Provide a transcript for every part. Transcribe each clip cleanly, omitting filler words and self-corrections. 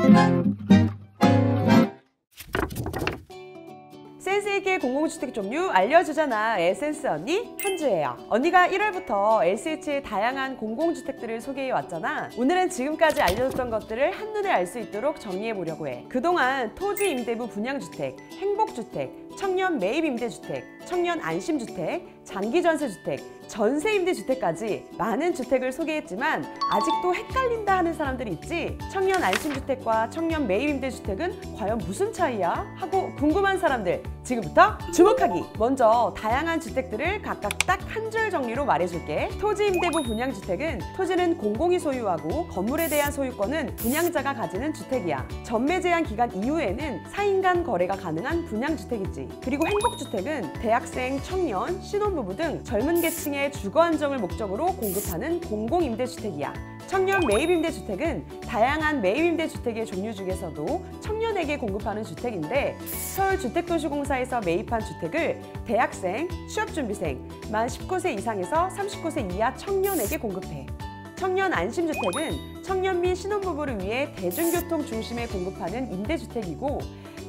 센스있게 공공주택 종류 알려주잖아. 에센스 언니 한주예요. 언니가 1월부터 LCH의 다양한 공공주택들을 소개해왔잖아. 오늘은 지금까지 알려줬던 것들을 한눈에 알 수 있도록 정리해보려고 해. 그동안 토지 임대부 분양주택, 행복주택, 청년 매입임대주택, 청년 안심주택, 장기전세주택, 전세임대주택까지 많은 주택을 소개했지만 아직도 헷갈린다 하는 사람들이 있지? 청년 안심주택과 청년 매입임대주택은 과연 무슨 차이야? 하고 궁금한 사람들 지금부터 주목하기! 먼저 다양한 주택들을 각각 딱 한 줄 정리로 말해줄게. 토지임대부 분양주택은 토지는 공공이 소유하고 건물에 대한 소유권은 분양자가 가지는 주택이야. 전매 제한 기간 이후에는 사인 간 거래가 가능한 분양주택이지. 그리고 행복주택은 대학생, 청년, 신혼부부 등 젊은 계층의 주거 안정을 목적으로 공급하는 공공임대주택이야. 청년 매입임대주택은 다양한 매입임대주택의 종류 중에서도 청년에게 공급하는 주택인데 서울주택도시공사에서 매입한 주택을 대학생, 취업준비생, 만 19세 이상에서 39세 이하 청년에게 공급해. 청년 안심주택은 청년 및 신혼부부를 위해 대중교통 중심에 공급하는 임대주택이고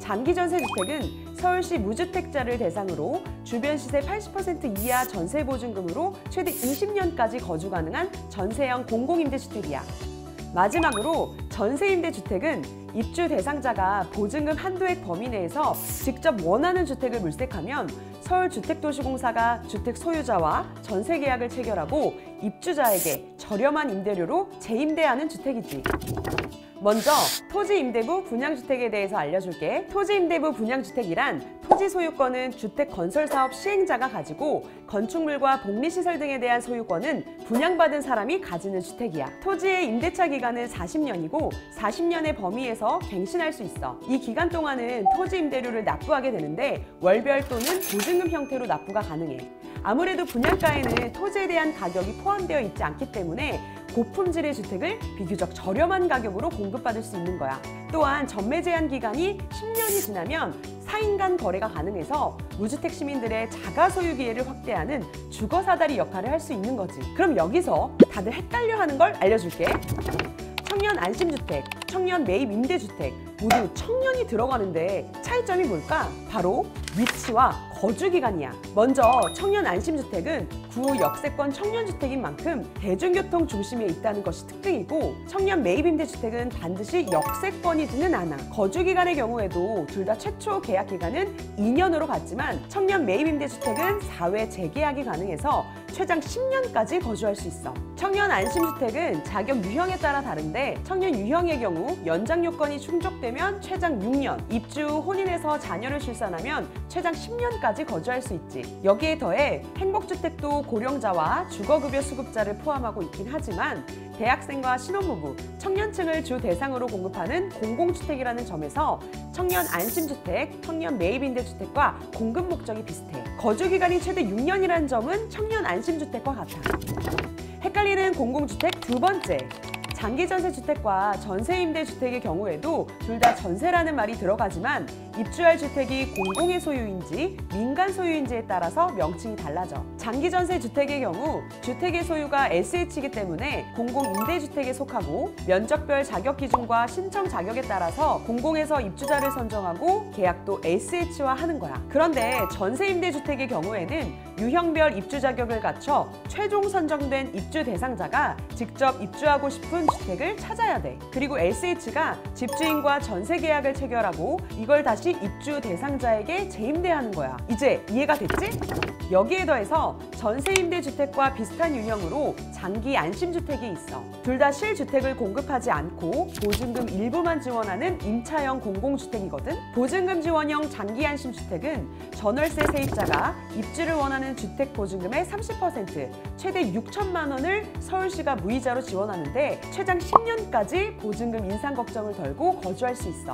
장기전세주택은 서울시 무주택자를 대상으로 주변 시세 80% 이하 전세보증금으로 최대 20년까지 거주 가능한 전세형 공공임대주택이야. 마지막으로 전세임대주택은 입주 대상자가 보증금 한도액 범위 내에서 직접 원하는 주택을 물색하면 서울주택도시공사가 주택 소유자와 전세계약을 체결하고 입주자에게 저렴한 임대료로 재임대하는 주택이지. 먼저 토지임대부 분양주택에 대해서 알려줄게. 토지임대부 분양주택이란 토지 소유권은 주택건설사업 시행자가 가지고 건축물과 복리시설 등에 대한 소유권은 분양받은 사람이 가지는 주택이야. 토지의 임대차 기간은 40년이고 40년의 범위에서 갱신할 수 있어. 이 기간 동안은 토지 임대료를 납부하게 되는데 월별 또는 보증금 형태로 납부가 가능해. 아무래도 분양가에는 토지에 대한 가격이 포함되어 있지 않기 때문에 고품질의 주택을 비교적 저렴한 가격으로 공급받을 수 있는 거야. 또한 전매 제한 기간이 10년이 지나면 사인 간 거래가 가능해서 무주택 시민들의 자가 소유 기회를 확대하는 주거 사다리 역할을 할 수 있는 거지. 그럼 여기서 다들 헷갈려하는 걸 알려줄게. 청년 안심주택, 청년 매입 임대주택 모두 청년이 들어가는데 차이점이 뭘까? 바로 위치와 거주기간이야. 먼저 청년 안심주택은 구호 역세권 청년주택인 만큼 대중교통 중심에 있다는 것이 특징이고 청년 매입임대주택은 반드시 역세권이지는 않아. 거주기간의 경우에도 둘 다 최초 계약기간은 2년으로 갔지만 청년 매입임대주택은 4회 재계약이 가능해서 최장 10년까지 거주할 수 있어. 청년 안심주택은 자격 유형에 따라 다른데 청년 유형의 경우 연장 요건이 충족되면 최장 6년, 입주 후 혼인해서 자녀를 출산하면 최장 10년까지 거주할 수 있지. 여기에 더해 행복주택도 고령자와 주거급여 수급자를 포함하고 있긴 하지만 대학생과 신혼부부, 청년층을 주 대상으로 공급하는 공공주택이라는 점에서 청년 안심주택, 청년 매입임대주택과 공급 목적이 비슷해. 거주기간이 최대 6년이라는 점은 청년 안심주택과 같아. 헷갈리는 공공주택 두 번째. 장기전세주택과 전세임대주택의 경우에도 둘 다 전세라는 말이 들어가지만 입주할 주택이 공공의 소유인지 민간 소유인지에 따라서 명칭이 달라져. 장기전세주택의 경우 주택의 소유가 SH이기 때문에 공공임대주택에 속하고 면적별 자격기준과 신청 자격에 따라서 공공에서 입주자를 선정하고 계약도 SH화 하는 거야. 그런데 전세임대주택의 경우에는 유형별 입주 자격을 갖춰 최종 선정된 입주 대상자가 직접 입주하고 싶은 주택을 찾아야 돼. 그리고 SH가 집주인과 전세 계약을 체결하고 이걸 다시 입주 대상자에게 재임대하는 거야. 이제 이해가 됐지? 여기에 더해서 전세임대주택과 비슷한 유형으로 장기 안심주택이 있어. 둘 다 실주택을 공급하지 않고 보증금 일부만 지원하는 임차형 공공주택이거든. 보증금 지원형 장기 안심주택은 전월세 세입자가 입주를 원하는 주택 보증금의 30%, 최대 6천만 원을 서울시가 무이자로 지원하는데 최장 10년까지 보증금 인상 걱정을 덜고 거주할 수 있어.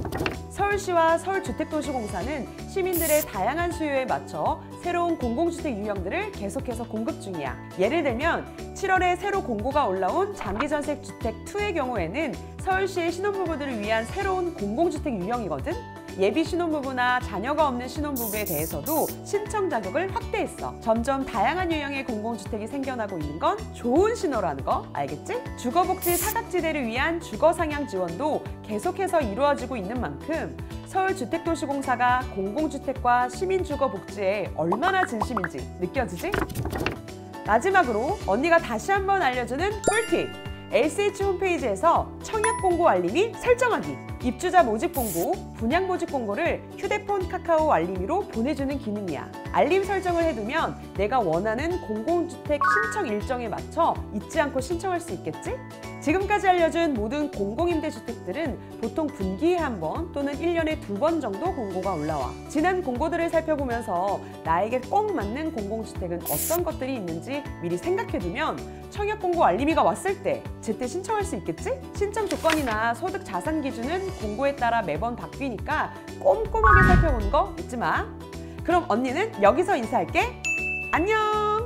서울시와 서울주택도시공사는 시민들의 다양한 수요에 맞춰 새로운 공공주택 유형들을 계속해서 공급 중이야. 예를 들면 7월에 새로 공고가 올라온 장기전세주택 2의 경우에는 서울시의 신혼부부들을 위한 새로운 공공주택 유형이거든. 예비 신혼부부나 자녀가 없는 신혼부부에 대해서도 신청 자격을 확대했어. 점점 다양한 유형의 공공주택이 생겨나고 있는 건 좋은 신호라는 거 알겠지? 주거복지 사각지대를 위한 주거상향 지원도 계속해서 이루어지고 있는 만큼 서울주택도시공사가 공공주택과 시민주거복지에 얼마나 진심인지 느껴지지? 마지막으로 언니가 다시 한번 알려주는 꿀팁! LCH 홈페이지에서 청약공고 알림이 설정하기! 입주자 모집 공고, 분양 모집 공고를 휴대폰 카카오 알림으로 보내주는 기능이야. 알림 설정을 해두면 내가 원하는 공공주택 신청 일정에 맞춰 잊지 않고 신청할 수 있겠지? 지금까지 알려준 모든 공공임대주택들은 보통 분기에 한 번 또는 1년에 2번 정도 공고가 올라와. 지난 공고들을 살펴보면서 나에게 꼭 맞는 공공주택은 어떤 것들이 있는지 미리 생각해두면 청약공고 알림이가 왔을 때 제때 신청할 수 있겠지? 신청 조건이나 소득 자산 기준은 공고에 따라 매번 바뀌니까 꼼꼼하게 살펴보는 거 잊지 마. 그럼 언니는 여기서 인사할게. 안녕!